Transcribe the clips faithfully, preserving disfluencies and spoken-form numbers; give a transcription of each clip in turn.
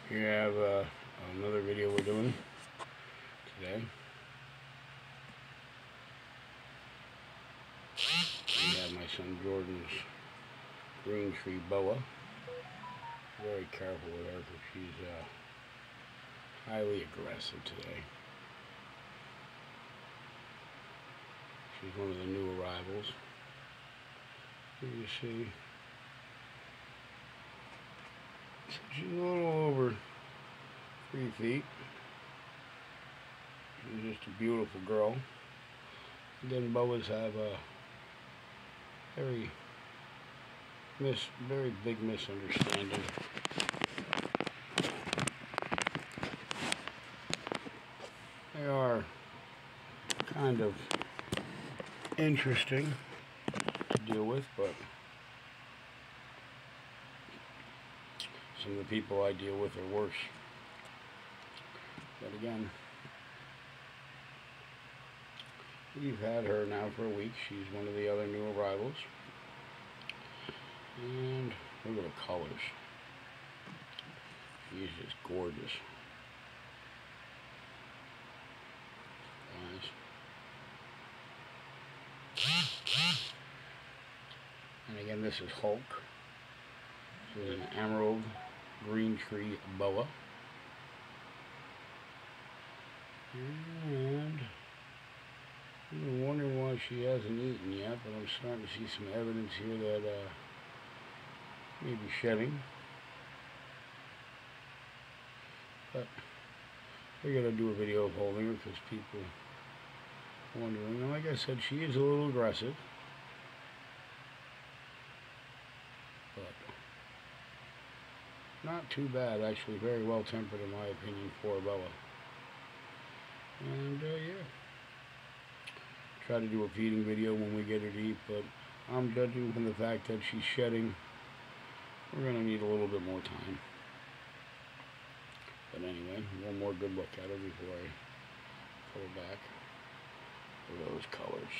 Here I have uh, another video we're doing today. We have my son Jordan's green tree boa. Very careful with her because she's uh, highly aggressive today. She's one of the new arrivals. Here you see. She's a little over three feet. She's just a beautiful girl. Again, boas have a very mis very big misunderstanding. They are kind of interesting to deal with, but some of the people I deal with are worse. But again, we've had her now for a week. She's one of the other new arrivals. And look at the colors. She's just gorgeous. Eyes. And again, this is Hulk. This is an emerald green tree boa. And I've been wondering why she hasn't eaten yet, but I'm starting to see some evidence here that uh, maybe shedding. But we're going to do a video of holding her because people are wondering. And like I said, she is a little aggressive. But not too bad, actually. Very well tempered, in my opinion, for a boa. And uh, yeah, try to do a feeding video when we get her to eat, but I'm judging from the fact that she's shedding. We're going to need a little bit more time. But anyway, one more good look at her before I pull her back. Look at those colors.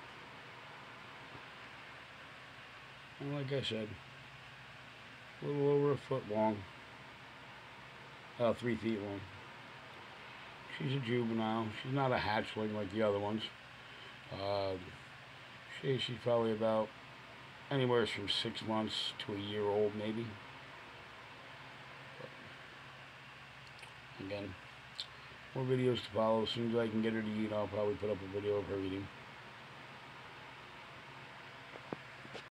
And like I said, a little over a foot long. Uh, three feet long. She's a juvenile. She's not a hatchling like the other ones. Uh, she, she's probably about anywhere from six months to a year old, maybe. But again, more videos to follow. As soon as I can get her to eat, I'll probably put up a video of her eating.